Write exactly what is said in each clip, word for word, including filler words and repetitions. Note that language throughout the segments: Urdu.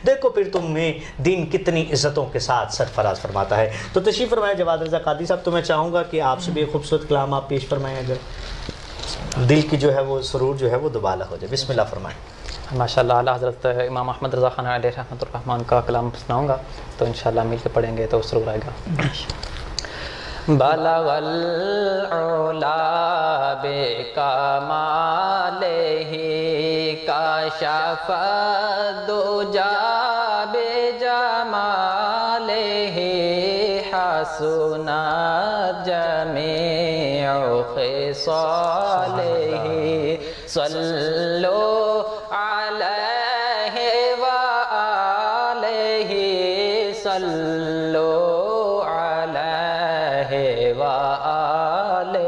دیکھو پھر تمہیں دین کتنی عزتوں کے ساتھ سرفراز فرماتا ہے۔ تو تشریف فرمائے جواد رضا قادری صاحب، تو میں چاہوں گا کہ آپ سے بھی ایک خوبصورت کلام آپ پیش فرمائیں، اگر دل کی جو ہے وہ سرور جو ہے وہ دوبالا ہو جائے۔ بسم اللہ فرمائیں۔ ماشاء اللہ اعلیٰ حضرت امام احمد رضا خان علیہ رحمۃ الرحمن کا کلام سناؤں گا، تو انشاءاللہ مل کے پڑھیں گے تو سرور آئے گا۔ بلغ العلا بکمالہ کشف الدجی بجمالہ حسنت جمیع خصالہ صلوا علیہ وآلہ صلوا علیہ وآلہ۔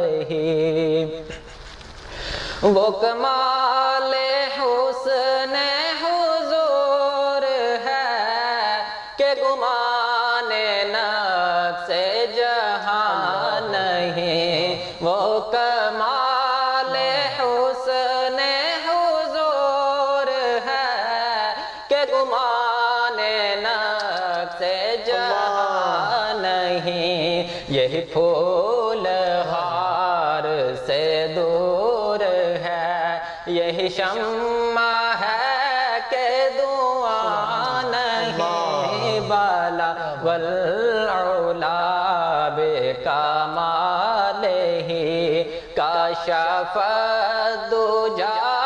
وہ کمال حسن حضور ہے کہ گمان نفس جہاں نہیں، وہ کمال حسن حضور ہے کہ گمان نفس جہاں نہیں، یہی پھول ہار سے دور ہے، یہی شمع ہے کہ دعا نہیں، بالا والعلا بکمالہ کشف الدجی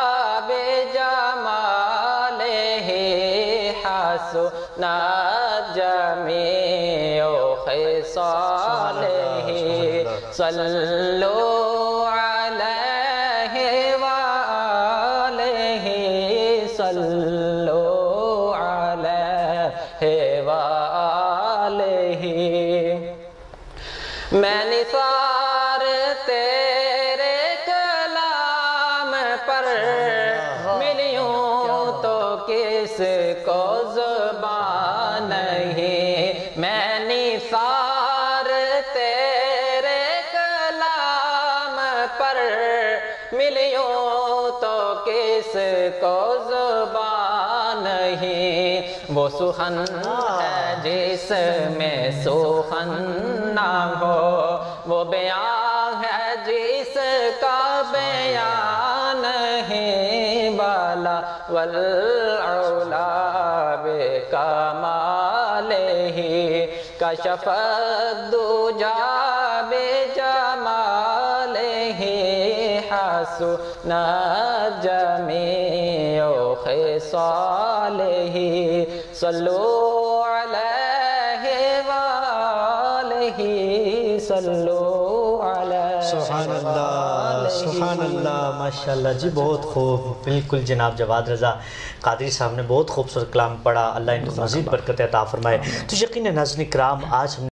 بجمالہ حسنت جمیع خصالہ صلوا علیہ وآلہ صلوا علیہ وآلہ۔ میں نثار تیرے کلام پر ملیوں تو کس کو زبان نہیں، میں نثار تیرے کلام پر ملیوں تو کس کو زبان نہیں، وہ سخن ہے جس میں سخن نہ ہو، وہ بیان ہے جس کا بیان نہیں، بالا والعلا بکمالہ کشف الدجی بجمالہ حسنت جمیع خصالہ صلوا علیہ وآلہ صلوا علیہ۔ سبحان اللہ سبحان اللہ، ماشاءاللہ جی، بہت خوب، بالکل جناب جواد رضا قادری صاحب نے بہت خوبصورت کلام پڑھا، اللہ ان کو مزید برکت عطا فرمائے۔ تو یقیناً ناظرین کرام، آج ہم